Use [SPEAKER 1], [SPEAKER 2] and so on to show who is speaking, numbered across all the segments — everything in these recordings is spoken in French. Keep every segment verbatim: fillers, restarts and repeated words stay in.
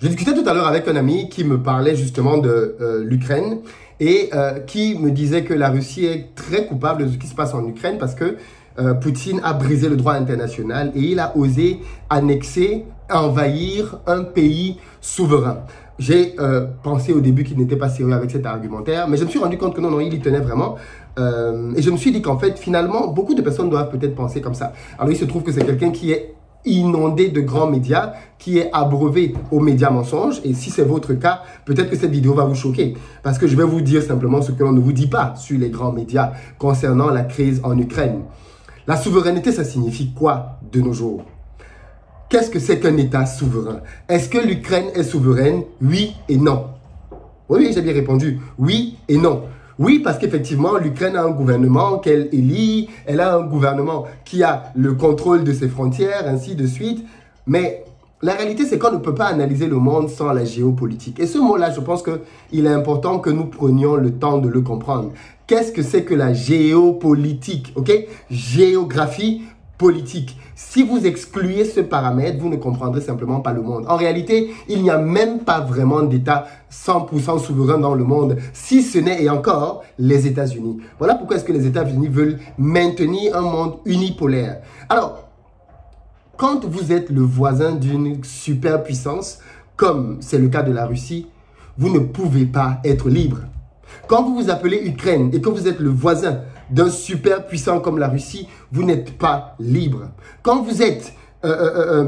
[SPEAKER 1] Je discutais tout à l'heure avec un ami qui me parlait justement de euh, l'Ukraine et euh, qui me disait que la Russie est très coupable de ce qui se passe en Ukraine parce que euh, Poutine a brisé le droit international et il a osé annexer, envahir un pays souverain. J'ai euh, pensé au début qu'il n'était pas sérieux avec cet argumentaire, mais je me suis rendu compte que non, non, il y tenait vraiment. Euh, et je me suis dit qu'en fait, finalement, beaucoup de personnes doivent peut-être penser comme ça. Alors, il se trouve que c'est quelqu'un qui est inondé de grands médias, qui est abreuvé aux médias mensonges. Et si c'est votre cas, peut-être que cette vidéo va vous choquer. Parce que je vais vous dire simplement ce que l'on ne vous dit pas sur les grands médias concernant la crise en Ukraine. La souveraineté, ça signifie quoi de nos jours? Qu'est-ce que c'est qu'un État souverain? Est-ce que l'Ukraine est souveraine? Oui et non. Oui, j'ai bien répondu. Oui et non. Oui, parce qu'effectivement, l'Ukraine a un gouvernement qu'elle élit, elle a un gouvernement qui a le contrôle de ses frontières, ainsi de suite. Mais la réalité, c'est qu'on ne peut pas analyser le monde sans la géopolitique. Et ce mot-là, je pense qu'il est important que nous prenions le temps de le comprendre. Qu'est-ce que c'est que la géopolitique? Ok? Géographie politique. Si vous excluez ce paramètre, vous ne comprendrez simplement pas le monde. En réalité, il n'y a même pas vraiment d'État cent pour cent souverain dans le monde, si ce n'est, et encore, les États-Unis. Voilà pourquoi est-ce que les États-Unis veulent maintenir un monde unipolaire. Alors, quand vous êtes le voisin d'une superpuissance, comme c'est le cas de la Russie, vous ne pouvez pas être libre. Quand vous vous appelez Ukraine et que vous êtes le voisin d'un super puissant comme la Russie, vous n'êtes pas libre. Quand vous êtes euh, euh, euh,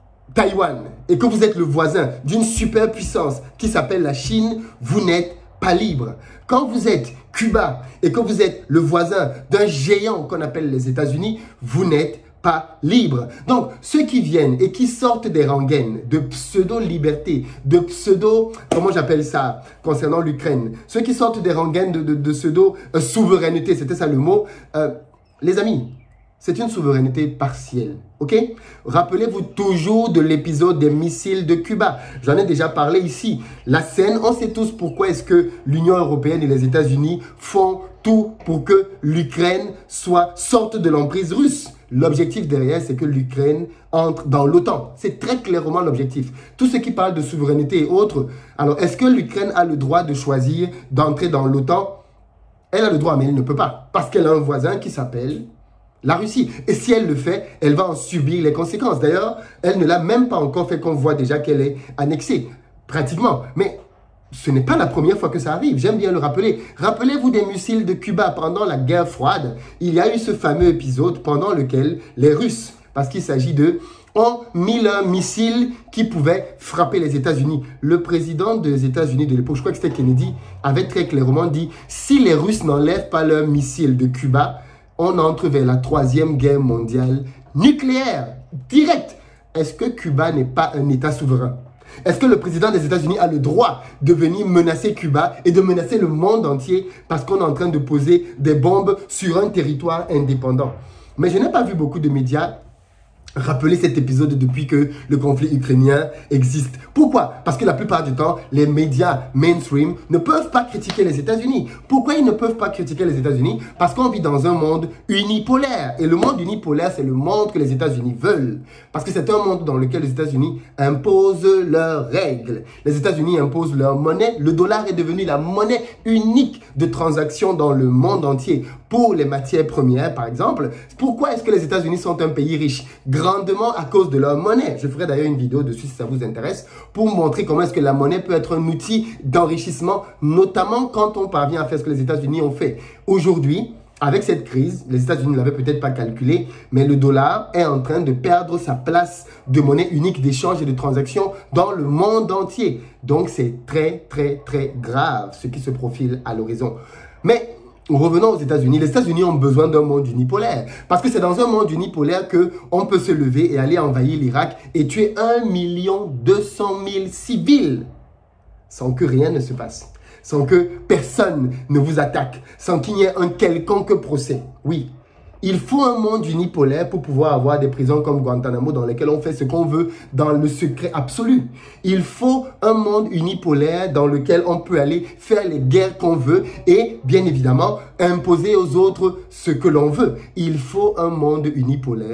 [SPEAKER 1] Taïwan et que vous êtes le voisin d'une super puissance qui s'appelle la Chine, vous n'êtes pas libre. Quand vous êtes Cuba et que vous êtes le voisin d'un géant qu'on appelle les États-Unis, vous n'êtes pas libre. Donc, ceux qui viennent et qui sortent des rengaines de pseudo-liberté, de pseudo, comment j'appelle ça, concernant l'Ukraine, ceux qui sortent des rengaines de, de, de pseudo-souveraineté, c'était ça le mot, euh, les amis, c'est une souveraineté partielle, ok? Rappelez-vous toujours de l'épisode des missiles de Cuba. J'en ai déjà parlé ici. La scène, on sait tous pourquoi est-ce que l'Union européenne et les États-Unis font tout pour que l'Ukraine soit sorte de l'emprise russe. L'objectif derrière, c'est que l'Ukraine entre dans l'OTAN. C'est très clairement l'objectif. Tous ceux qui parlent de souveraineté et autres, alors est-ce que l'Ukraine a le droit de choisir d'entrer dans l'OTAN? Elle a le droit, mais elle ne peut pas. Parce qu'elle a un voisin qui s'appelle la Russie. Et si elle le fait, elle va en subir les conséquences. D'ailleurs, elle ne l'a même pas encore fait qu'on voit déjà qu'elle est annexée, pratiquement. Mais ce n'est pas la première fois que ça arrive, j'aime bien le rappeler. Rappelez-vous des missiles de Cuba pendant la guerre froide. Il y a eu ce fameux épisode pendant lequel les Russes, parce qu'il s'agit d'eux, ont mis un missile qui pouvait frapper les États-Unis. Le président des États-Unis de l'époque, je crois que c'était Kennedy, avait très clairement dit « Si les Russes n'enlèvent pas leur missile de Cuba, on entre vers la troisième guerre mondiale nucléaire, directe. » Est-ce que Cuba n'est pas un État souverain? Est-ce que le président des États-Unis a le droit de venir menacer Cuba et de menacer le monde entier parce qu'on est en train de poser des bombes sur un territoire indépendant? Mais je n'ai pas vu beaucoup de médias rappeler cet épisode depuis que le conflit ukrainien existe. Pourquoi? Parce que la plupart du temps, les médias mainstream ne peuvent pas critiquer les États-Unis. Pourquoi ils ne peuvent pas critiquer les États-Unis? Parce qu'on vit dans un monde unipolaire. Et le monde unipolaire, c'est le monde que les États-Unis veulent. Parce que c'est un monde dans lequel les États-Unis imposent leurs règles. Les États-Unis imposent leur monnaie. Le dollar est devenu la monnaie unique de transaction dans le monde entier. Pour les matières premières, par exemple. Pourquoi est-ce que les États-Unis sont un pays riche? Grandement à cause de leur monnaie. Je ferai d'ailleurs une vidéo dessus si ça vous intéresse pour montrer comment est-ce que la monnaie peut être un outil d'enrichissement, notamment quand on parvient à faire ce que les États-Unis ont fait. Aujourd'hui, avec cette crise, les États-Unis ne l'avaient peut-être pas calculé, mais le dollar est en train de perdre sa place de monnaie unique d'échange et de transaction dans le monde entier. Donc, c'est très, très, très grave ce qui se profile à l'horizon. Mais revenons aux États-Unis. Les États-Unis ont besoin d'un monde unipolaire. Parce que c'est dans un monde unipolaire qu'on peut se lever et aller envahir l'Irak et tuer un million deux cent mille civils sans que rien ne se passe. Sans que personne ne vous attaque. Sans qu'il y ait un quelconque procès. Oui. Il faut un monde unipolaire pour pouvoir avoir des prisons comme Guantanamo dans lesquelles on fait ce qu'on veut dans le secret absolu. Il faut un monde unipolaire dans lequel on peut aller faire les guerres qu'on veut et, bien évidemment, imposer aux autres ce que l'on veut. Il faut un monde unipolaire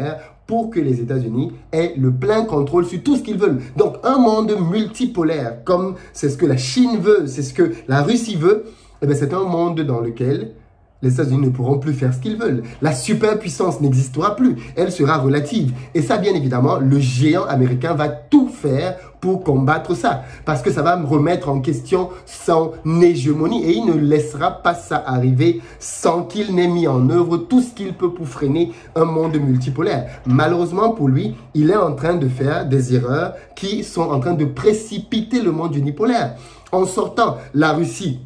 [SPEAKER 1] pour que les États-Unis aient le plein contrôle sur tout ce qu'ils veulent. Donc, un monde multipolaire, comme c'est ce que la Chine veut, c'est ce que la Russie veut, eh bien, c'est un monde dans lequel les États-Unis ne pourront plus faire ce qu'ils veulent. La superpuissance n'existera plus. Elle sera relative. Et ça, bien évidemment, le géant américain va tout faire pour combattre ça. Parce que ça va me remettre en question son hégémonie. Et il ne laissera pas ça arriver sans qu'il n'ait mis en œuvre tout ce qu'il peut pour freiner un monde multipolaire. Malheureusement pour lui, il est en train de faire des erreurs qui sont en train de précipiter le monde unipolaire. En sortant la Russie,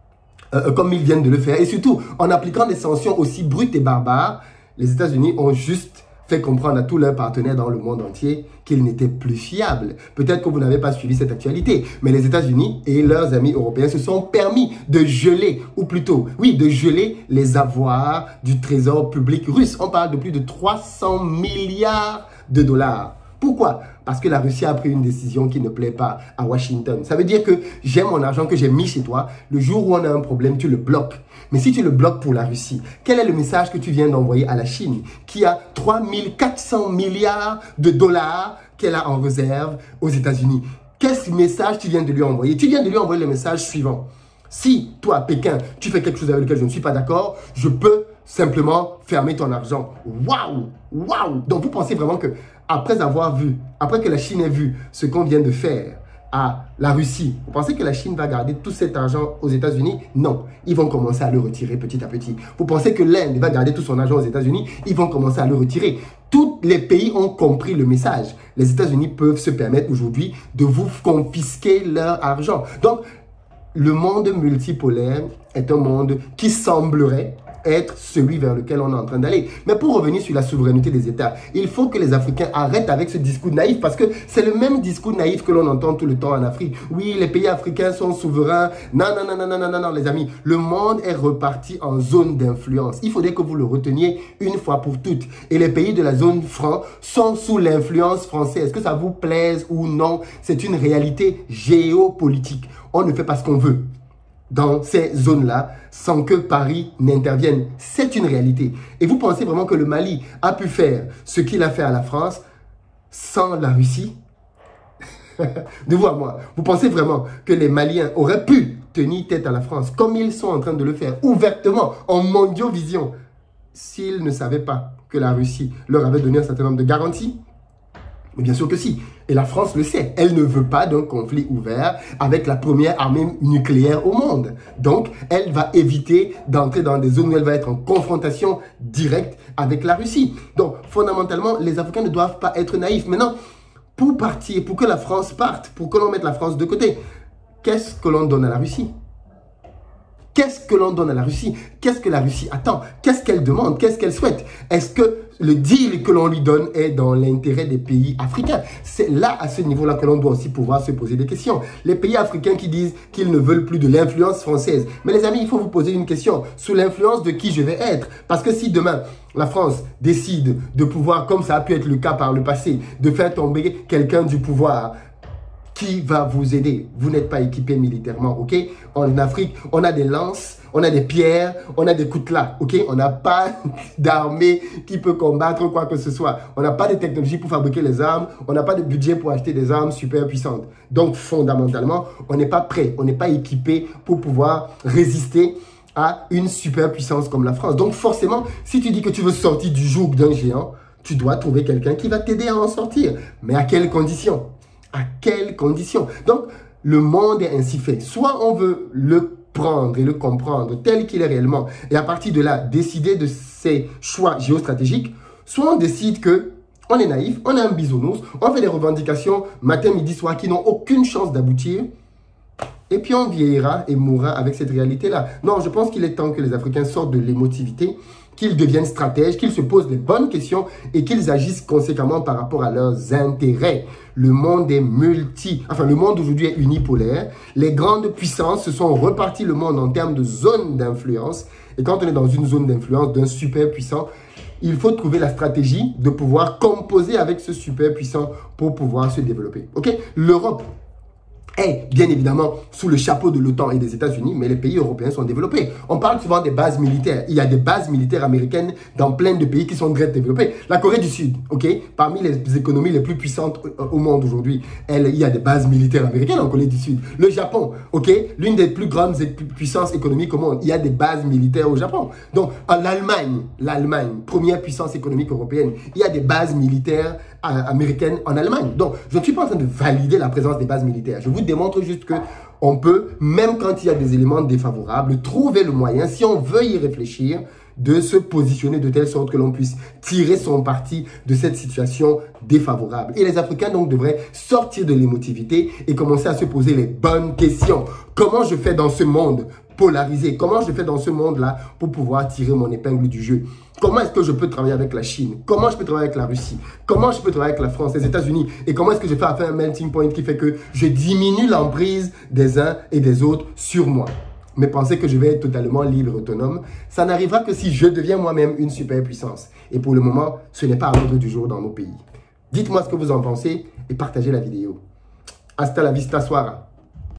[SPEAKER 1] Euh, comme ils viennent de le faire. Et surtout, en appliquant des sanctions aussi brutes et barbares, les États-Unis ont juste fait comprendre à tous leurs partenaires dans le monde entier qu'ils n'étaient plus fiables. Peut-être que vous n'avez pas suivi cette actualité, mais les États-Unis et leurs amis européens se sont permis de geler, ou plutôt, oui, de geler les avoirs du trésor public russe. On parle de plus de trois cents milliards de dollars. Pourquoi? Parce que la Russie a pris une décision qui ne plaît pas à Washington. Ça veut dire que j'ai mon argent que j'ai mis chez toi. Le jour où on a un problème, tu le bloques. Mais si tu le bloques pour la Russie, quel est le message que tu viens d'envoyer à la Chine qui a trois mille quatre cents milliards de dollars qu'elle a en réserve aux États-Unis? Quel message tu viens de lui envoyer? Tu viens de lui envoyer le message suivant. Si toi, Pékin, tu fais quelque chose avec lequel je ne suis pas d'accord, je peux simplement fermer ton argent. Waouh! Waouh! Donc vous pensez vraiment que après avoir vu, après que la Chine ait vu ce qu'on vient de faire à la Russie, vous pensez que la Chine va garder tout cet argent aux États-Unis? Non, ils vont commencer à le retirer petit à petit. Vous pensez que l'Inde va garder tout son argent aux États-Unis? Ils vont commencer à le retirer. Tous les pays ont compris le message. Les États-Unis peuvent se permettre aujourd'hui de vous confisquer leur argent. Donc, le monde multipolaire est un monde qui semblerait être celui vers lequel on est en train d'aller. Mais pour revenir sur la souveraineté des États, il faut que les Africains arrêtent avec ce discours naïf parce que c'est le même discours naïf que l'on entend tout le temps en Afrique. Oui, les pays africains sont souverains. Non, non, non, non, non, non, non, les amis. Le monde est reparti en zone d'influence. Il faudrait que vous le reteniez une fois pour toutes. Et les pays de la zone franc sont sous l'influence française. Que ça vous plaise ou non, c'est une réalité géopolitique. On ne fait pas ce qu'on veut dans ces zones-là sans que Paris n'intervienne. C'est une réalité. Et vous pensez vraiment que le Mali a pu faire ce qu'il a fait à la France sans la Russie? De vous à moi, vous pensez vraiment que les Maliens auraient pu tenir tête à la France comme ils sont en train de le faire ouvertement, en mondiovision, s'ils ne savaient pas que la Russie leur avait donné un certain nombre de garanties? Mais bien sûr que si. Et la France le sait. Elle ne veut pas d'un conflit ouvert avec la première armée nucléaire au monde. Donc, elle va éviter d'entrer dans des zones où elle va être en confrontation directe avec la Russie. Donc, fondamentalement, les Africains ne doivent pas être naïfs. Maintenant, pour partir, pour que la France parte, pour que l'on mette la France de côté, qu'est-ce que l'on donne à la Russie? Qu'est-ce que l'on donne à la Russie? Qu'est-ce que la Russie attend? Qu'est-ce qu'elle demande? Qu'est-ce qu'elle souhaite? Est-ce que le deal que l'on lui donne est dans l'intérêt des pays africains? C'est là, à ce niveau-là, que l'on doit aussi pouvoir se poser des questions. Les pays africains qui disent qu'ils ne veulent plus de l'influence française. Mais les amis, il faut vous poser une question. Sous l'influence de qui je vais être? Parce que si demain, la France décide de pouvoir, comme ça a pu être le cas par le passé, de faire tomber quelqu'un du pouvoir, qui va vous aider? Vous n'êtes pas équipé militairement, ok? En Afrique, on a des lances, on a des pierres, on a des coutelas, ok? On n'a pas d'armée qui peut combattre quoi que ce soit. On n'a pas de technologie pour fabriquer les armes, on n'a pas de budget pour acheter des armes super puissantes. Donc, fondamentalement, on n'est pas prêt, on n'est pas équipé pour pouvoir résister à une super puissance comme la France. Donc, forcément, si tu dis que tu veux sortir du joug d'un géant, tu dois trouver quelqu'un qui va t'aider à en sortir. Mais à quelles conditions? À quelles conditions? Donc, le monde est ainsi fait. Soit on veut le prendre et le comprendre tel qu'il est réellement, et à partir de là, décider de ses choix géostratégiques, soit on décide que on est naïf, on est un bisounours, on fait des revendications matin, midi, soir qui n'ont aucune chance d'aboutir, et puis on vieillira et mourra avec cette réalité-là. Non, je pense qu'il est temps que les Africains sortent de l'émotivité, qu'ils deviennent stratèges, qu'ils se posent les bonnes questions et qu'ils agissent conséquemment par rapport à leurs intérêts. Le monde est multi, enfin le monde aujourd'hui est unipolaire. Les grandes puissances se sont reparties le monde en termes de zones d'influence. Et quand on est dans une zone d'influence d'un super puissant, il faut trouver la stratégie de pouvoir composer avec ce super puissant pour pouvoir se développer. Ok? L'Europe est bien évidemment sous le chapeau de l'OTAN et des États-Unis, mais les pays européens sont développés. On parle souvent des bases militaires. Il y a des bases militaires américaines dans plein de pays qui sont très développés. La Corée du Sud, ok, parmi les économies les plus puissantes au monde aujourd'hui, il y a des bases militaires américaines en Corée du Sud. Le Japon, ok, l'une des plus grandes puissances économiques au monde, il y a des bases militaires au Japon. Donc, en Allemagne, l'Allemagne, première puissance économique européenne, il y a des bases militaires américaines en Allemagne. Donc, je ne suis pas en train de valider la présence des bases militaires. Je vous démontre juste que on peut, même quand il y a des éléments défavorables, trouver le moyen, si on veut y réfléchir, de se positionner de telle sorte que l'on puisse tirer son parti de cette situation défavorable. Et les Africains donc devraient sortir de l'émotivité et commencer à se poser les bonnes questions. Comment je fais dans ce monde polarisé? Comment je fais dans ce monde-là pour pouvoir tirer mon épingle du jeu? Comment est-ce que je peux travailler avec la Chine? Comment je peux travailler avec la Russie? Comment je peux travailler avec la France, les États-Unis? Et comment est-ce que je fais à faire un melting point qui fait que je diminue l'emprise des uns et des autres sur moi? Mais penser que je vais être totalement libre et autonome, ça n'arrivera que si je deviens moi-même une superpuissance. Et pour le moment, ce n'est pas à l'ordre du jour dans nos pays. Dites-moi ce que vous en pensez et partagez la vidéo. Hasta la vista, soara.